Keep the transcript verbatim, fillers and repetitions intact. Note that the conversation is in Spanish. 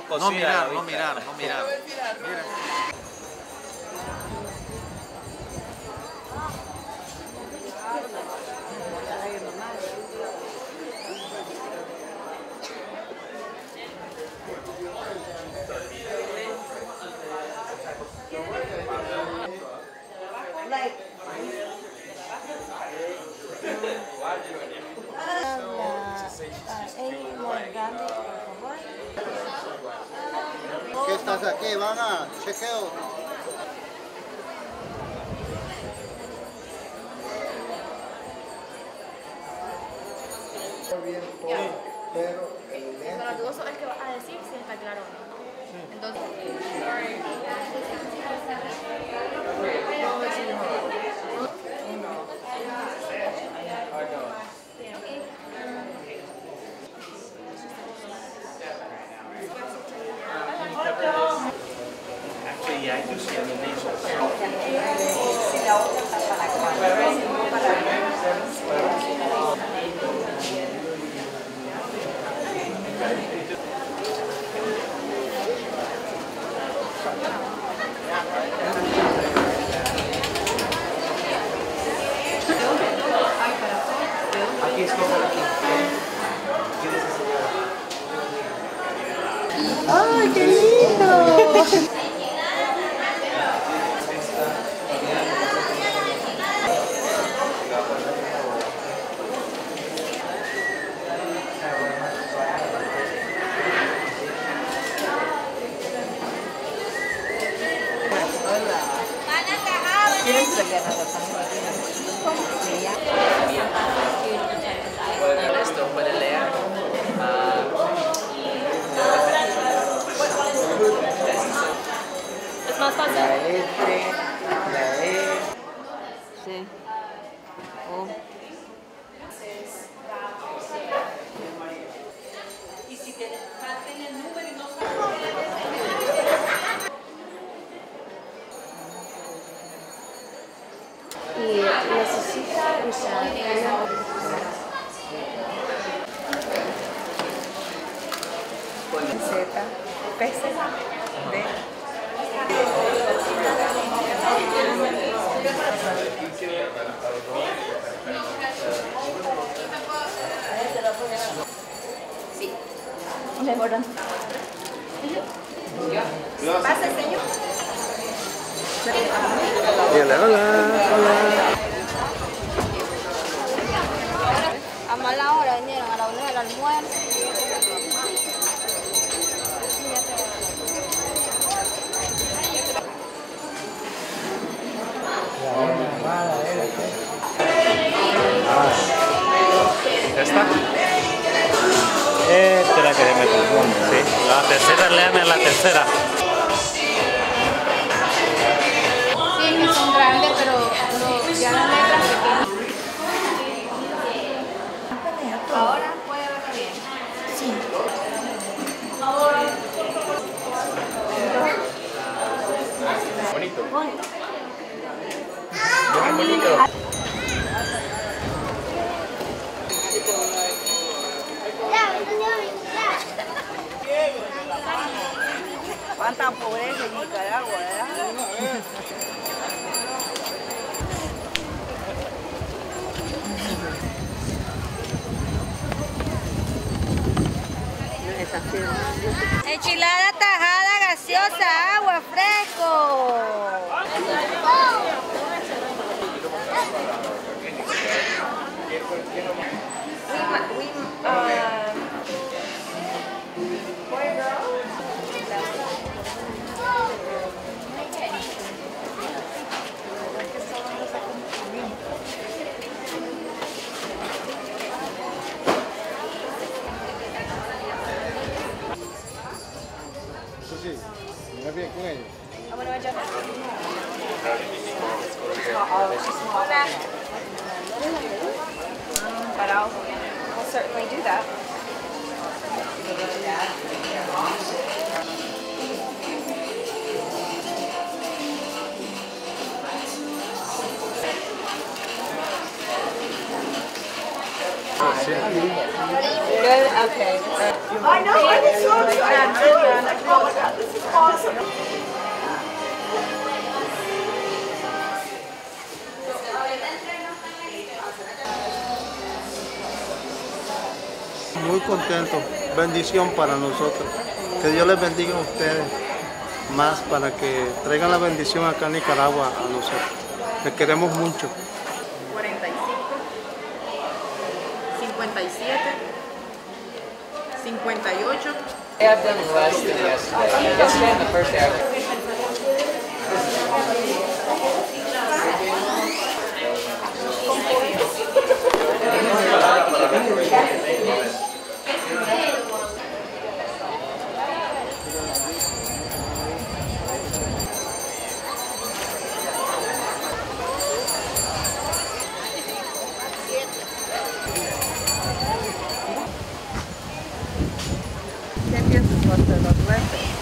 cocida. No mirar, no mirar, no mirar. Miren. ¿Qué estás aquí? Van a chequeo. Bien todo, pero el lente... Pero lo dudoso es que va a decir si está claro o no. Entonces... Actually, yeah, I do see on the nasal. Si la otra está para acá, si no para acá. Aquí es como aquí. ¡Ay, qué lindo! Esto puede leer. Es más fácil. La F, la E. Sí. Oh. Y si te falten el número y no Y necesita usar Z, P C, D. Sí. Le borran. Pase, señor. Hola, hola, hola. A mala hora vinieron, a la una del almuerzo. ¿Esta? Esta es la que se me confunde, sí. La tercera, léame la tercera. Sí, que son grandes, pero no, ya las letras pequeñas. Ahora puede verlo bien. Sí. Bonito. Bonito. Muy bonito. Cuánta pobreza en Nicaragua, ¿verdad? Enchilada, tajada, gaseosa, agua, fresco. We, we, uh, boy, girl. Sí, sí, mira bien con ellos. I'm gonna adjust. Hola. But I'll we'll certainly do that. sí. Good, okay. I know, I'm so excited. Oh my God, this is awesome. Muy contento, bendición para nosotros. Que Dios les bendiga a ustedes más para que traigan la bendición acá en Nicaragua a nosotros. Les queremos mucho. cuarenta y cinco, cincuenta y siete, cincuenta y ocho. I've done less than yesterday. Yesterday, the first day, ¿Qué piensas, Walter? ¿Los lentes?